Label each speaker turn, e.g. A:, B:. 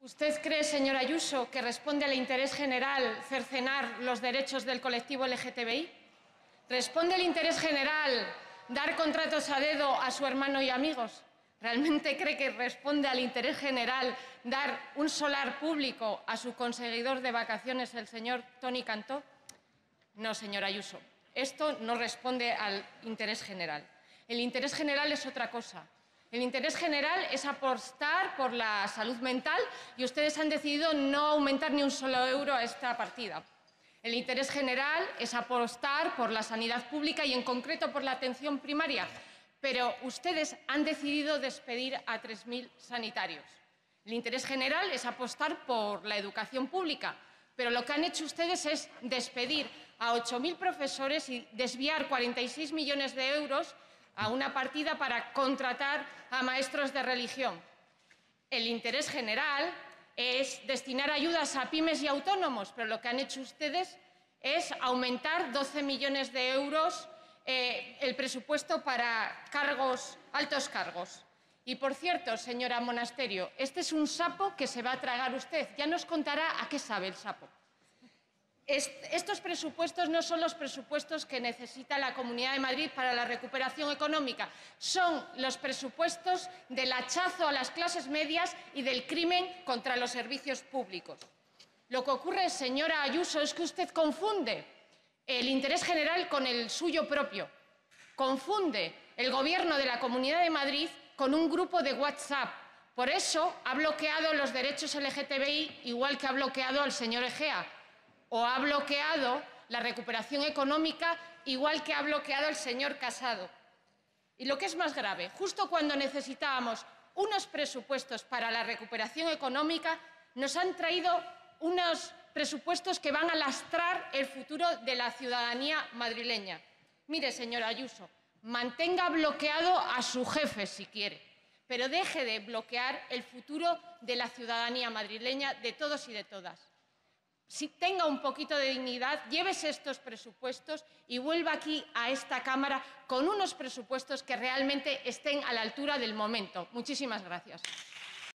A: ¿Usted cree, señora Ayuso, que responde al interés general cercenar los derechos del colectivo LGTBI? ¿Responde al interés general dar contratos a dedo a su hermano y amigos? ¿Realmente cree que responde al interés general dar un solar público a su conseguidor de vacaciones, el señor Toni Cantó? No, señora Ayuso, esto no responde al interés general. El interés general es otra cosa. El interés general es apostar por la salud mental y ustedes han decidido no aumentar ni un solo euro a esta partida. El interés general es apostar por la sanidad pública y, en concreto, por la atención primaria. Pero ustedes han decidido despedir a 3.000 sanitarios. El interés general es apostar por la educación pública, pero lo que han hecho ustedes es despedir a 8.000 profesores y desviar 46 millones de euros a una partida para contratar a maestros de religión. El interés general es destinar ayudas a pymes y autónomos, pero lo que han hecho ustedes es aumentar 12 millones de euros el presupuesto para altos cargos. Y, por cierto, señora Monasterio, este es un sapo que se va a tragar usted. Ya nos contará a qué sabe el sapo. Estos presupuestos no son los presupuestos que necesita la Comunidad de Madrid para la recuperación económica. Son los presupuestos del hachazo a las clases medias y del crimen contra los servicios públicos. Lo que ocurre, señora Ayuso, es que usted confunde el interés general con el suyo propio. Confunde el Gobierno de la Comunidad de Madrid con un grupo de WhatsApp. Por eso ha bloqueado los derechos LGTBI, igual que ha bloqueado al señor Egea. O ha bloqueado la recuperación económica, igual que ha bloqueado el señor Casado. Y lo que es más grave, justo cuando necesitábamos unos presupuestos para la recuperación económica, nos han traído unos presupuestos que van a lastrar el futuro de la ciudadanía madrileña. Mire, señora Ayuso, mantenga bloqueado a su jefe si quiere, pero deje de bloquear el futuro de la ciudadanía madrileña, de todos y de todas. Si tenga un poquito de dignidad, llévese estos presupuestos y vuelva aquí a esta Cámara con unos presupuestos que realmente estén a la altura del momento. Muchísimas gracias.